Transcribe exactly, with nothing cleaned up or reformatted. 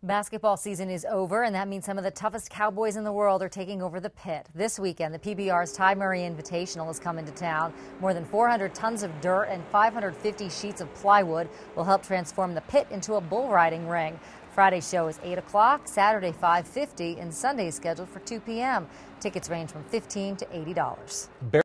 Basketball season is over, and that means some of the toughest Cowboys in the world are taking over the pit. This weekend, the P B R's Ty Murray Invitational is coming to town. More than four hundred tons of dirt and five hundred fifty sheets of plywood will help transform the pit into a bull riding ring. Friday's show is eight o'clock, Saturday five fifty, and Sunday is scheduled for two p m Tickets range from fifteen to eighty dollars.